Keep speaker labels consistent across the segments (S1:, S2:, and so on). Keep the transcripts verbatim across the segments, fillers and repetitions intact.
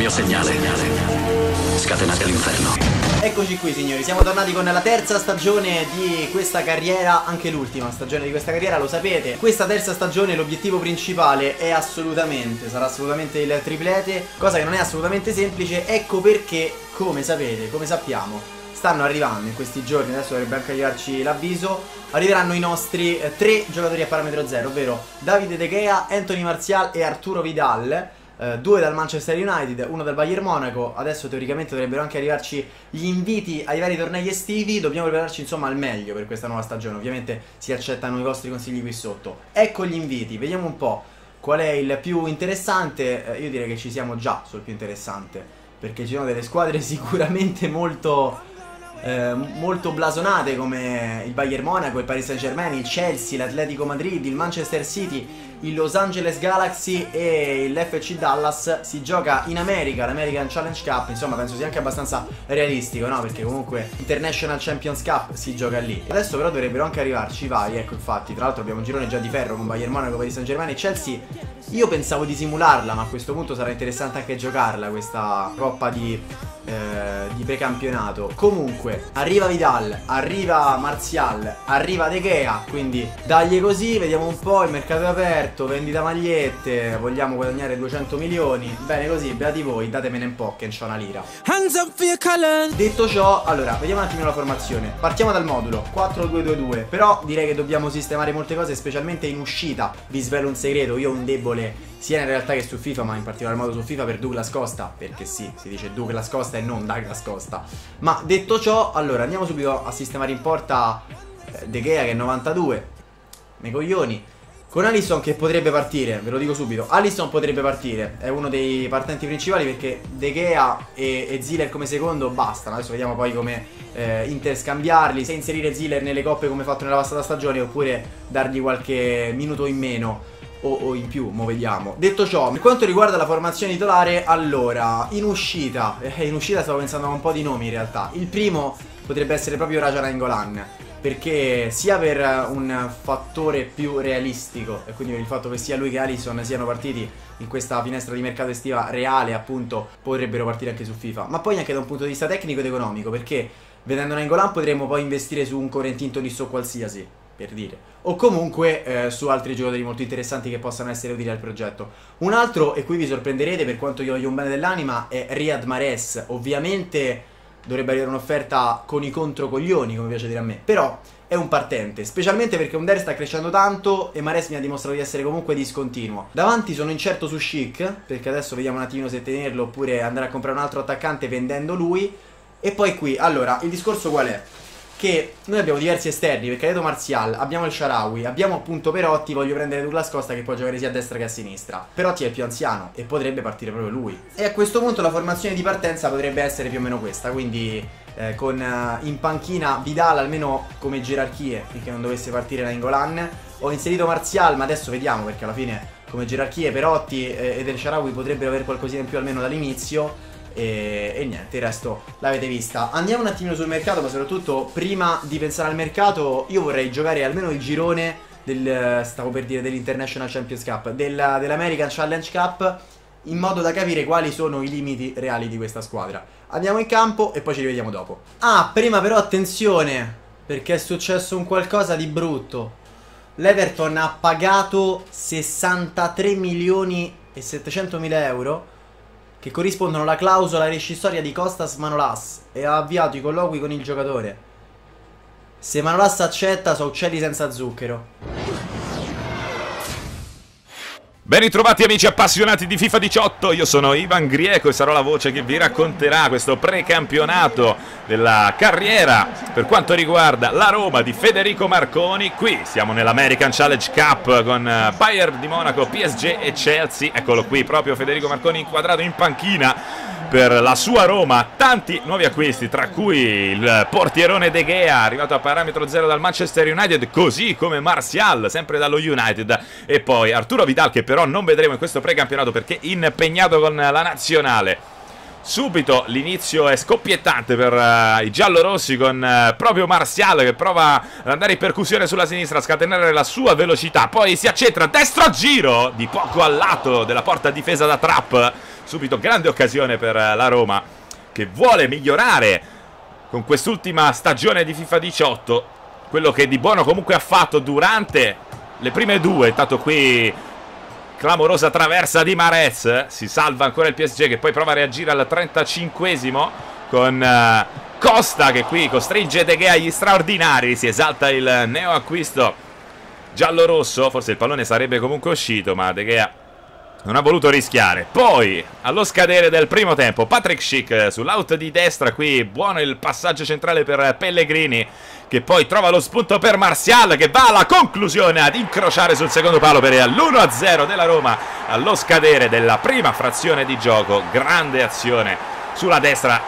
S1: mio segnale. Scatenate l'inferno.
S2: Eccoci qui signori, siamo tornati con la terza stagione di questa carriera, anche l'ultima stagione di questa carriera, lo sapete. Questa terza stagione l'obiettivo principale è assolutamente, sarà assolutamente il triplete, cosa che non è assolutamente semplice, ecco perché, come sapete, come sappiamo, stanno arrivando in questi giorni, adesso dovrebbe anche arrivarci l'avviso, arriveranno i nostri eh, tre giocatori a parametro zero, ovvero Davide De Gea, Anthony Martial e Arturo Vidal. Uh, due dal Manchester United, uno dal Bayern Monaco. Adesso teoricamente dovrebbero anche arrivarci gli inviti ai vari tornei estivi. Dobbiamo prepararci insomma al meglio per questa nuova stagione. Ovviamente si accettano i vostri consigli qui sotto. Ecco gli inviti, vediamo un po' qual è il più interessante. uh, Io direi che ci siamo già sul più interessante, perché ci sono delle squadre sicuramente molto eh, molto blasonate, come il Bayern Monaco, il Paris Saint Germain, il Chelsea, l'Atletico Madrid, il Manchester City, il Los Angeles Galaxy e l'F C Dallas. Si gioca in America, l'American Challenge Cup. Insomma penso sia anche abbastanza realistico, no? Perché comunque International Champions Cup si gioca lì. Adesso però dovrebbero anche arrivarci i vari, ecco infatti. Tra l'altro abbiamo un girone già di ferro con Bayern Monaco, Paris Saint Germain e Chelsea. Io pensavo di simularla, ma a questo punto sarà interessante anche giocarla, questa coppa di, eh, di precampionato. Comunque arriva Vidal, arriva Martial, arriva De Gea, quindi dagli così, vediamo un po'. Il mercato è aperto, vendita magliette, vogliamo guadagnare duecento milioni. Bene così, beati voi, datemene un po' che non c'ho una lira. Detto ciò, allora, vediamo un attimo la formazione. Partiamo dal modulo quattro due due due. Però direi che dobbiamo sistemare molte cose, specialmente in uscita. Vi svelo un segreto, io ho un debole sia in realtà che su FIFA, ma in particolar modo su FIFA, per Douglas Costa, perché sì, si dice Douglas Costa e non Douglas Costa. Ma detto ciò, allora andiamo subito a sistemare in porta eh, De Gea che è novantadue, me coglioni, con Alisson che potrebbe partire, ve lo dico subito. Alisson potrebbe partire, è uno dei partenti principali, perché De Gea e, e Ziller come secondo bastano. Adesso vediamo poi come eh, interscambiarli, se inserire Ziller nelle coppe come fatto nella passata stagione, oppure dargli qualche minuto in meno o, o in più, mo vediamo. Detto ciò, per quanto riguarda la formazione titolare, allora, in uscita, eh, in uscita stavo pensando a un po' di nomi in realtà. Il primo potrebbe essere proprio Raja Nainggolan, perché sia per un fattore più realistico, e quindi per il fatto che sia lui che Alisson siano partiti in questa finestra di mercato estiva reale, appunto, potrebbero partire anche su FIFA, ma poi anche da un punto di vista tecnico ed economico, perché vedendo Nainggolan potremmo poi investire su un Corentin Tolisso qualsiasi, per dire, o comunque eh, su altri giocatori molto interessanti che possano essere utili al progetto. Un altro, e qui vi sorprenderete per quanto io voglio un bene dell'anima, è Riyad Mahrez. Ovviamente dovrebbe avere un'offerta con i controcoglioni, come piace dire a me, però è un partente, specialmente perché Under sta crescendo tanto e Mahrez mi ha dimostrato di essere comunque discontinuo. Davanti sono incerto su Schick, perché adesso vediamo un attimino se tenerlo oppure andare a comprare un altro attaccante vendendo lui. E poi qui, allora, il discorso qual è? Che noi abbiamo diversi esterni, perché ha detto Martial, abbiamo il Shaarawy, abbiamo appunto Perotti, voglio prendere Douglas Costa che può giocare sia a destra che a sinistra. Perotti è il più anziano e potrebbe partire proprio lui. E a questo punto la formazione di partenza potrebbe essere più o meno questa, quindi eh, con eh, in panchina Vidal almeno come gerarchie, finché non dovesse partire Nainggolan. Ho inserito Martial, ma adesso vediamo, perché alla fine come gerarchie Perotti eh, ed el Shaarawy potrebbero avere qualcosina in più almeno dall'inizio. E, e niente, il resto l'avete vista. Andiamo un attimino sul mercato, ma soprattutto prima di pensare al mercato io vorrei giocare almeno il girone del, stavo per dire dell'International Champions Cup, del, dell'American Challenge Cup, in modo da capire quali sono i limiti reali di questa squadra. Andiamo in campo e poi ci rivediamo dopo. Ah, prima però attenzione, perché è successo un qualcosa di brutto. L'Everton ha pagato sessantatré milioni e settecentomila euro, che corrispondono alla clausola rescissoria di Kostas Manolas, e ha avviato i colloqui con il giocatore. Se Manolas accetta, so uccelli senza zucchero.
S3: Ben ritrovati amici appassionati di FIFA diciotto, io sono Ivan Grieco e sarò la voce che vi racconterà questo precampionato della carriera per quanto riguarda la Roma di Federico Marconi. Qui siamo nell'American Challenge Cup con Bayern di Monaco, P S G e Chelsea. Eccolo qui proprio Federico Marconi inquadrato in panchina per la sua Roma. Tanti nuovi acquisti, tra cui il portierone De Gea, arrivato a parametro zero dal Manchester United, così come Martial, sempre dallo United, e poi Arturo Vidal, che però non vedremo in questo precampionato perché impegnato con la nazionale. Subito l'inizio è scoppiettante per uh, i giallorossi con uh, proprio Martial che prova ad andare in percussione sulla sinistra, a scatenare la sua velocità, poi si accentra, destro a giro di poco al lato della porta difesa da Trapp Subito grande occasione per la Roma, che vuole migliorare con quest'ultima stagione di FIFA diciotto quello che di buono comunque ha fatto durante le prime due. Intanto qui clamorosa traversa di Mahrez, si salva ancora il P S G, che poi prova a reagire al trentacinquesimo con uh, Costa, che qui costringe De Gea agli straordinari. Si esalta il neoacquisto giallo-rosso, forse il pallone sarebbe comunque uscito, ma De Gea non ha voluto rischiare. Poi allo scadere del primo tempo Patrick Schick sull'out di destra, qui buono il passaggio centrale per Pellegrini, che poi trova lo spunto per Martial, che va alla conclusione ad incrociare sul secondo palo per l'uno a zero della Roma allo scadere della prima frazione di gioco. Grande azione sulla destra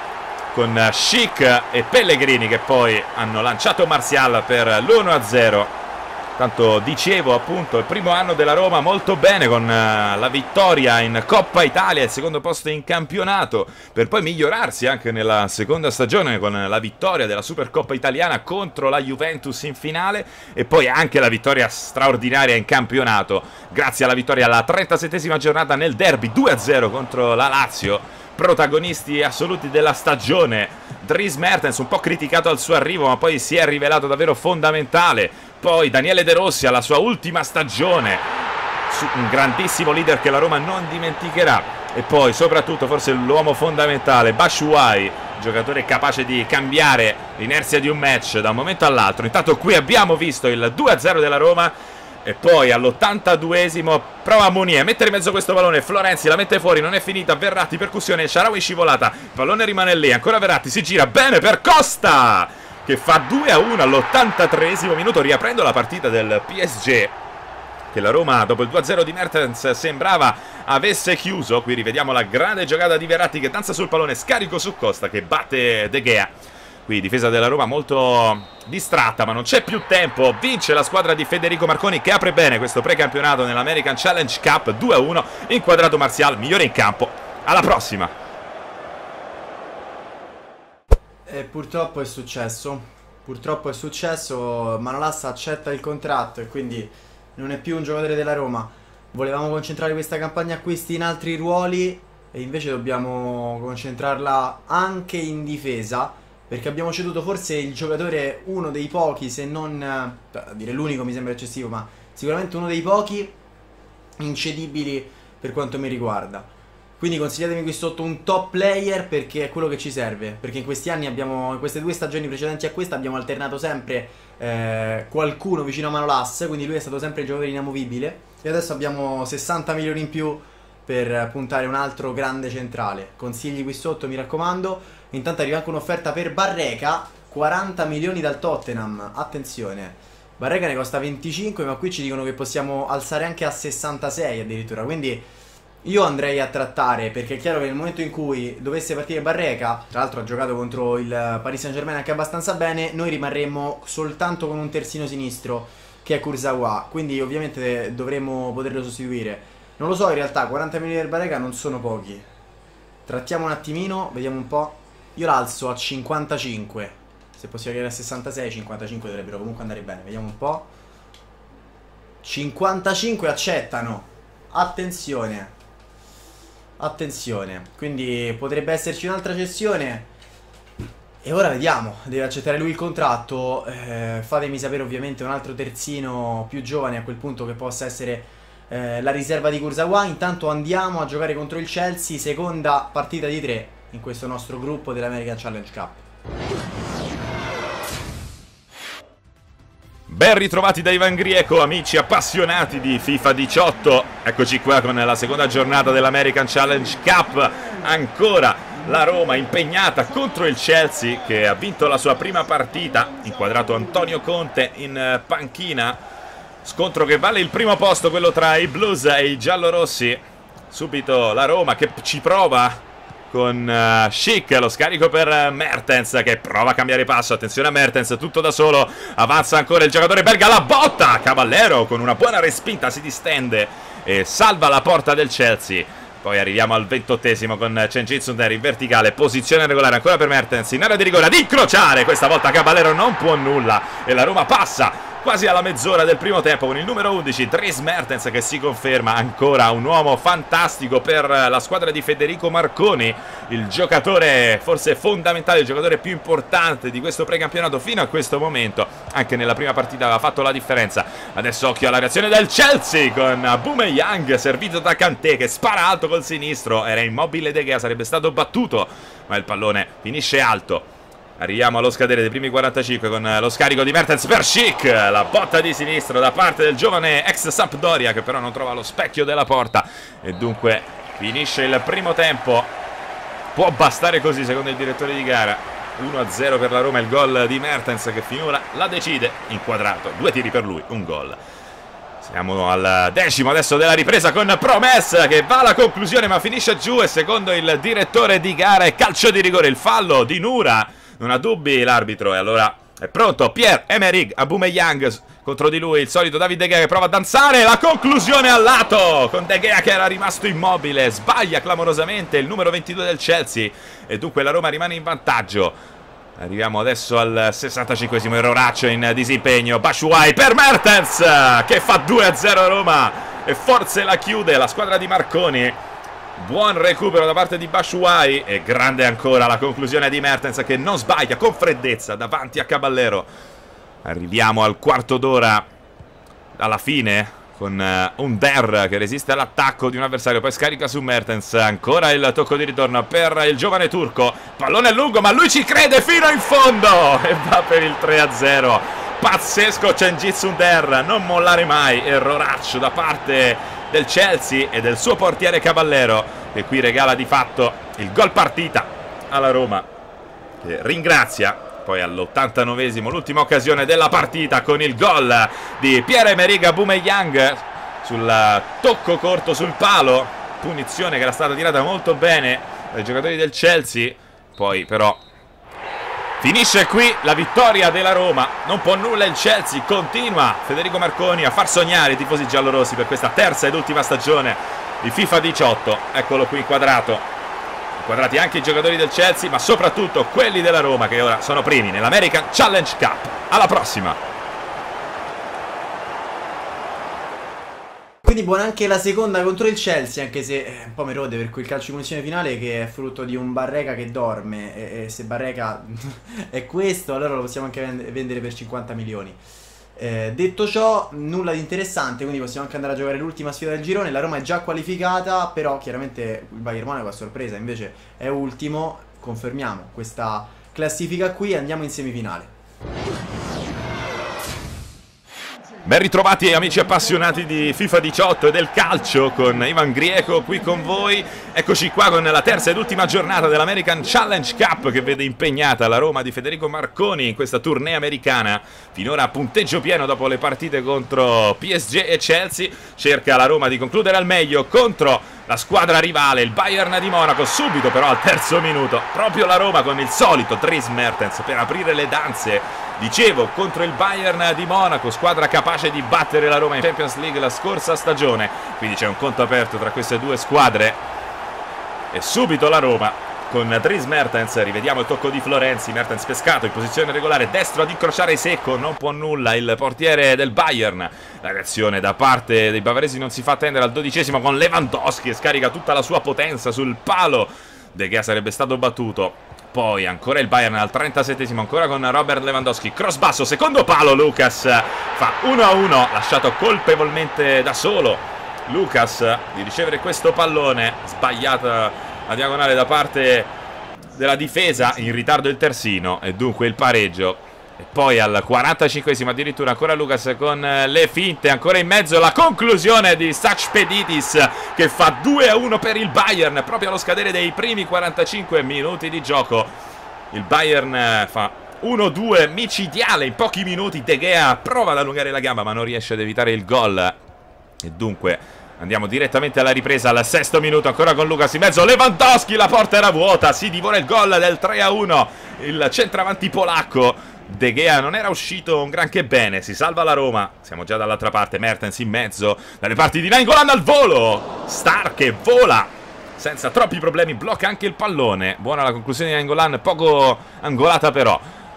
S3: con Schick e Pellegrini, che poi hanno lanciato Martial per l'uno a zero. Tanto dicevo appunto il primo anno della Roma molto bene, con uh, la vittoria in Coppa Italia e il secondo posto in campionato, per poi migliorarsi anche nella seconda stagione con la vittoria della Supercoppa italiana contro la Juventus in finale, e poi anche la vittoria straordinaria in campionato grazie alla vittoria alla trentasettesima giornata nel derby due a zero contro la Lazio. Protagonisti assoluti della stagione Dries Mertens, un po' criticato al suo arrivo ma poi si è rivelato davvero fondamentale. Poi Daniele De Rossi alla sua ultima stagione, un grandissimo leader che la Roma non dimenticherà. E poi soprattutto forse l'uomo fondamentale Batshuayi, giocatore capace di cambiare l'inerzia di un match da un momento all'altro. Intanto qui abbiamo visto il due a zero della Roma. E poi all'ottantaduesimo prova Mounier a mettere in mezzo questo pallone, Florenzi la mette fuori, non è finita, Verratti percussione, Shaarawy scivolata, il pallone rimane lì, ancora Verratti, si gira bene per Costa, che fa due a uno all'ottantatreesimo minuto, riaprendo la partita del P S G, che la Roma dopo il due a zero di Mertens sembrava avesse chiuso. Qui rivediamo la grande giocata di Verratti che danza sul pallone, scarico su Costa che batte De Gea. Qui difesa della Roma molto distratta, ma non c'è più tempo. Vince la squadra di Federico Marconi, che apre bene questo precampionato nell'American Challenge Cup. Due a uno, inquadrato Martial, migliore in campo. Alla prossima.
S2: E purtroppo è successo. Purtroppo è successo. Manolas accetta il contratto e quindi non è più un giocatore della Roma. Volevamo concentrare questa campagna acquisti in altri ruoli e invece dobbiamo concentrarla anche in difesa, perché abbiamo ceduto forse il giocatore, uno dei pochi, se non a dire l'unico mi sembra eccessivo, ma sicuramente uno dei pochi incedibili per quanto mi riguarda. Quindi consigliatemi qui sotto un top player, perché è quello che ci serve, perché in questi anni abbiamo, in queste due stagioni precedenti a questa, abbiamo alternato sempre eh, qualcuno vicino a Manolas, quindi lui è stato sempre il giocatore inamovibile, e adesso abbiamo sessanta milioni in più per puntare un altro grande centrale. Consigli qui sotto, mi raccomando. Intanto arriva anche un'offerta per Barreca, quaranta milioni dal Tottenham. Attenzione, Barreca ne costa venticinque, ma qui ci dicono che possiamo alzare anche a sessantasei addirittura. Quindi io andrei a trattare, perché è chiaro che nel momento in cui dovesse partire Barreca, tra l'altro ha giocato contro il Paris Saint-Germain anche abbastanza bene, noi rimarremmo soltanto con un terzino sinistro che è Kurzawa, quindi ovviamente dovremmo poterlo sostituire. Non lo so, in realtà quaranta milioni per Barreca non sono pochi. Trattiamo un attimino, vediamo un po'. Io l'alzo a cinquantacinque. Se possiamo arrivare a sessantasei, cinquantacinque dovrebbero comunque andare bene. Vediamo un po'. cinquantacinque accettano. Attenzione. Attenzione. Quindi potrebbe esserci un'altra cessione. E ora vediamo. Deve accettare lui il contratto. eh, Fatemi sapere ovviamente un altro terzino più giovane a quel punto, che possa essere Eh, la riserva di Kurzawa. Intanto andiamo a giocare contro il Chelsea, seconda partita di tre in questo nostro gruppo dell'American Challenge Cup.
S3: Ben ritrovati da Ivan Grieco, amici appassionati di FIFA diciotto. Eccoci qua con la seconda giornata dell'American Challenge Cup. Ancora la Roma impegnata contro il Chelsea, che ha vinto la sua prima partita, inquadrato Antonio Conte in panchina. Scontro che vale il primo posto, quello tra i blues e i giallorossi. Subito la Roma che ci prova con uh, Schick, lo scarico per Mertens, che prova a cambiare passo. Attenzione a Mertens, tutto da solo, avanza ancora il giocatore belga, la botta, Caballero con una buona respinta si distende e salva la porta del Chelsea. Poi arriviamo al ventottesimo con Cengiz Under in verticale, posizione regolare ancora per Mertens, in area di rigore ad incrociare, questa volta Caballero non può nulla e la Roma passa quasi alla mezz'ora del primo tempo con il numero undici Dries Mertens, che si conferma ancora un uomo fantastico per la squadra di Federico Marconi, il giocatore forse fondamentale, il giocatore più importante di questo precampionato fino a questo momento. Anche nella prima partita aveva fatto la differenza. Adesso occhio alla reazione del Chelsea con Aubameyang servito da Kanté, che spara alto col sinistro. Era immobile De Gea, sarebbe stato battuto, ma il pallone finisce alto. Arriviamo allo scadere dei primi quarantacinque con lo scarico di Mertens per Schick, la botta di sinistro da parte del giovane ex Sampdoria, che però non trova lo specchio della porta, e dunque finisce il primo tempo. Può bastare così secondo il direttore di gara. uno a zero per la Roma, il gol di Mertens che finora la decide, inquadrato, due tiri per lui, un gol. Siamo al decimo adesso della ripresa con Promessa che va alla conclusione ma finisce giù, e secondo il direttore di gara è calcio di rigore, il fallo di Nura, non ha dubbi l'arbitro, e allora è pronto Pierre-Emerick Aubameyang, contro di lui il solito David De Gea che prova a danzare, la conclusione al lato con De Gea che era rimasto immobile, sbaglia clamorosamente il numero ventidue del Chelsea, e dunque la Roma rimane in vantaggio. Arriviamo adesso al sessantacinquesimo, erroraccio in disimpegno, Batshuayi per Mertens che fa due a zero a Roma e forse la chiude la squadra di Marconi. Buon recupero da parte di Batshuayi, e grande ancora la conclusione di Mertens che non sbaglia con freddezza davanti a Caballero. Arriviamo al quarto d'ora alla fine con uh, un Der che resiste all'attacco di un avversario, poi scarica su Mertens, ancora il tocco di ritorno per il giovane turco, pallone lungo ma lui ci crede fino in fondo e va per il tre a zero. Pazzesco Cengiz Under, non mollare mai, erroraccio da parte del Chelsea e del suo portiere Caballero, che qui regala di fatto il gol partita alla Roma, che ringrazia poi all'ottantanovesimo l'ultima occasione della partita con il gol di Pierre-Emerick Aubameyang sul tocco corto sul palo, punizione che era stata tirata molto bene dai giocatori del Chelsea. Poi però finisce qui la vittoria della Roma, non può nulla il Chelsea, continua Federico Marconi a far sognare i tifosi giallorossi per questa terza ed ultima stagione di FIFA diciotto. Eccolo qui inquadrato, inquadrati anche i giocatori del Chelsea ma soprattutto quelli della Roma, che ora sono primi nell'American Challenge Cup. Alla prossima!
S2: Quindi buona anche la seconda contro il Chelsea, anche se è un po' mi rode per quel calcio di punizione finale che è frutto di un Barreca che dorme, e, e se Barreca è questo allora lo possiamo anche vendere per cinquanta milioni. Eh, detto ciò, nulla di interessante, quindi possiamo anche andare a giocare l'ultima sfida del girone. La Roma è già qualificata, però chiaramente il Bayern Monaco a sorpresa invece è ultimo. Confermiamo questa classifica qui e andiamo in semifinale.
S3: Ben ritrovati amici appassionati di FIFA diciotto e del calcio, con Ivan Grieco qui con voi. Eccoci qua con la terza ed ultima giornata dell'American Challenge Cup, che vede impegnata la Roma di Federico Marconi in questa tournée americana. Finora a punteggio pieno dopo le partite contro P S G e Chelsea. Cerca la Roma di concludere al meglio contro la squadra rivale, il Bayern di Monaco. Subito però al terzo minuto proprio la Roma con il solito Dries Mertens per aprire le danze. Dicevo, contro il Bayern di Monaco, squadra capace di battere la Roma in Champions League la scorsa stagione, quindi c'è un conto aperto tra queste due squadre. E subito la Roma con Dries Mertens, rivediamo il tocco di Florenzi, Mertens pescato in posizione regolare, destro ad incrociare secco, non può nulla il portiere del Bayern. La reazione da parte dei bavaresi non si fa attendere al dodicesimo con Lewandowski, scarica tutta la sua potenza sul palo. De Gea sarebbe stato battuto. Poi ancora il Bayern al trentasettesimo, ancora con Robert Lewandowski, cross basso, secondo palo, Lucas fa uno a uno, lasciato colpevolmente da solo Lucas di ricevere questo pallone, sbagliata la diagonale da parte della difesa, in ritardo il terzino e dunque il pareggio. E poi al quarantacinquesimo addirittura ancora Lucas con le finte, ancora in mezzo la conclusione di Sachpedidis che fa due a uno per il Bayern proprio allo scadere dei primi quarantacinque minuti di gioco. Il Bayern fa uno a due micidiale in pochi minuti. De Gea prova ad allungare la gamba ma non riesce ad evitare il gol, e dunque andiamo direttamente alla ripresa al sesto minuto, ancora con Lucas in mezzo, Lewandowski, la porta era vuota, si divora il gol del tre a uno, il centravanti polacco. De Gea non era uscito un granché bene, si salva la Roma, siamo già dall'altra parte, Mertens in mezzo, dalle parti di Nainggolan al volo, Star che vola senza troppi problemi, blocca anche il pallone, buona la conclusione di Nainggolan, poco angolata però.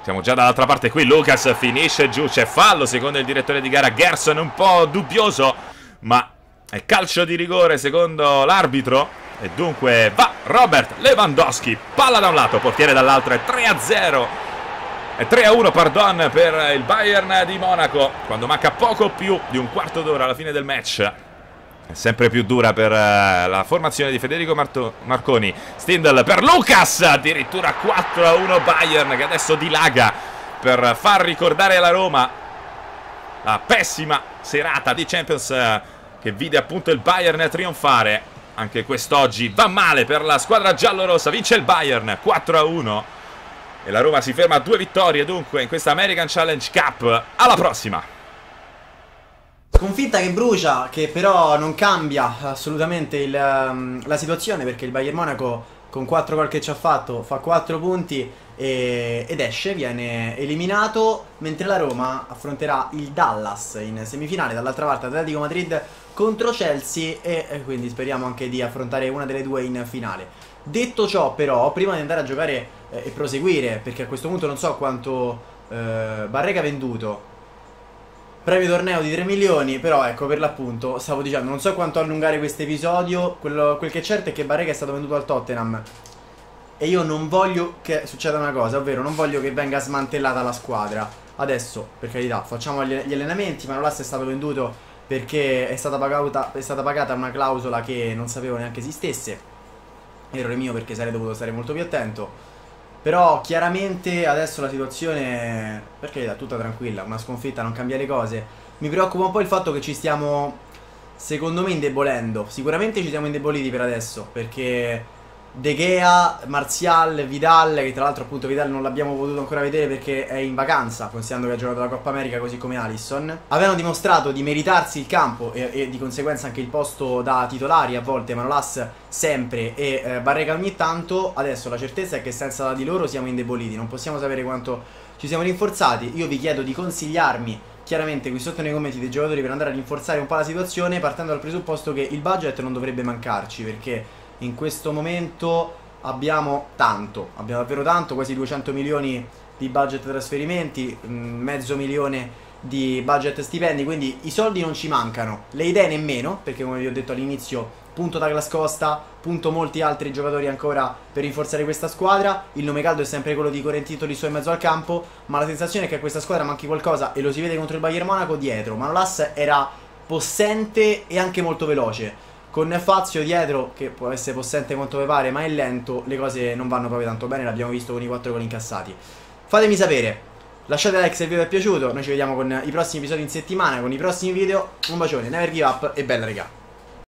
S3: Siamo già dall'altra parte qui, Lucas finisce giù, c'è fallo secondo il direttore di gara Gerson, un po' dubbioso, ma è calcio di rigore secondo l'arbitro e dunque va Robert Lewandowski, palla da un lato, portiere dall'altro, è tre a zero, è tre a uno pardon per il Bayern di Monaco, quando manca poco più di un quarto d'ora alla fine del match. È sempre più dura per uh, la formazione di Federico Marto Marconi. Stindl per Lucas, addirittura quattro a uno Bayern che adesso dilaga per far ricordare alla Roma la pessima serata di Champions uh, che vide appunto il Bayern trionfare. Anche quest'oggi va male per la squadra giallorossa, vince il Bayern quattro a uno e la Roma si ferma a due vittorie dunque in questa American Challenge Cup. Alla prossima!
S2: Sconfitta che brucia, che però non cambia assolutamente il, um, la situazione, perché il Bayern Monaco con quattro gol che ci ha fatto fa quattro punti e, ed esce, viene eliminato, mentre la Roma affronterà il Dallas in semifinale, dall'altra parte Atletico Madrid contro Chelsea e, e quindi speriamo anche di affrontare una delle due in finale. Detto ciò però, prima di andare a giocare eh, e proseguire, perché a questo punto non so quanto eh, Barreca ha venduto, premio torneo di tre milioni, però ecco, per l'appunto, stavo dicendo, non so quanto allungare questo episodio, quello, quel che è certo è che Barreca è stato venduto al Tottenham e io non voglio che succeda una cosa, ovvero non voglio che venga smantellata la squadra. Adesso, per carità, facciamo gli, gli allenamenti, Manolas è stato venduto perché è stata, pagata, è stata pagata una clausola che non sapevo neanche esistesse, errore mio perché sarei dovuto stare molto più attento. Però chiaramente adesso la situazione, per carità, tutta tranquilla, una sconfitta non cambia le cose. Mi preoccupa un po' il fatto che ci stiamo, secondo me, indebolendo. Sicuramente ci siamo indeboliti per adesso, perché De Gea, Martial, Vidal, che tra l'altro appunto Vidal non l'abbiamo potuto ancora vedere perché è in vacanza, considerando che ha giocato la Coppa America, così come Alisson, avevano dimostrato di meritarsi il campo e, e di conseguenza anche il posto da titolari, a volte Manolas sempre e eh, Barreca ogni tanto. Adesso la certezza è che senza di loro siamo indeboliti, non possiamo sapere quanto ci siamo rinforzati. Io vi chiedo di consigliarmi chiaramente qui sotto nei commenti dei giocatori per andare a rinforzare un po' la situazione, partendo dal presupposto che il budget non dovrebbe mancarci, perché in questo momento abbiamo tanto, abbiamo davvero tanto, quasi duecento milioni di budget trasferimenti, mezzo milione di budget stipendi, quindi i soldi non ci mancano, le idee nemmeno, perché come vi ho detto all'inizio, punto Douglas Costa, punto molti altri giocatori ancora per rinforzare questa squadra. Il nome caldo è sempre quello di Corentito lì su in mezzo al campo, ma la sensazione è che a questa squadra manchi qualcosa e lo si vede contro il Bayern Monaco dietro. Manolas era possente e anche molto veloce, con Fazio dietro che può essere possente quanto vi pare ma è lento, le cose non vanno proprio tanto bene, l'abbiamo visto con i quattro gol incassati. Fatemi sapere, lasciate like se il video vi è piaciuto, noi ci vediamo con i prossimi episodi in settimana, con i prossimi video. Un bacione, never give up e bella regà.